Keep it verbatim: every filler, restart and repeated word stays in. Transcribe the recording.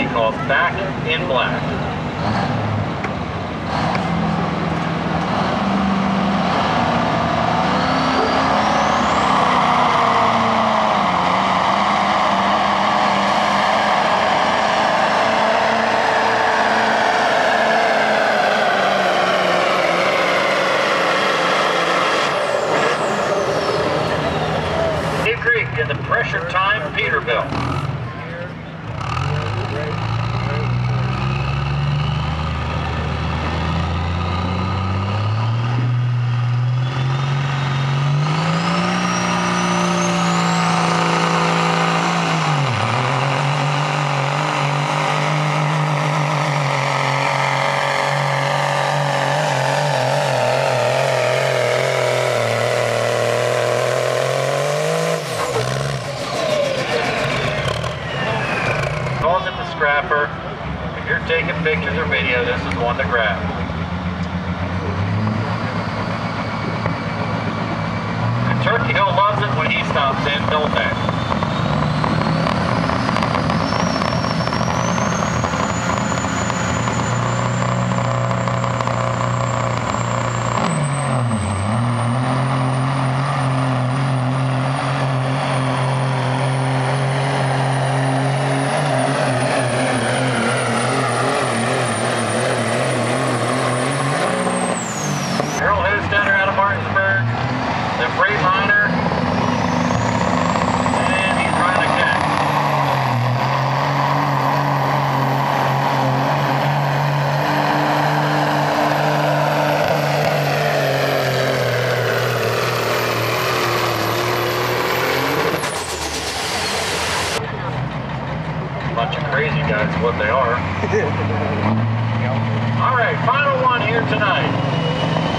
called Back in Black. In the pressure time Peterbilt. Scrapper. If you're taking pictures or video, this is one to grab. And Turkey Hill loves it when he stops in, don't they? The Freightliner, and he's trying to catch. Bunch of crazy guys is what they are. All right, final one here tonight.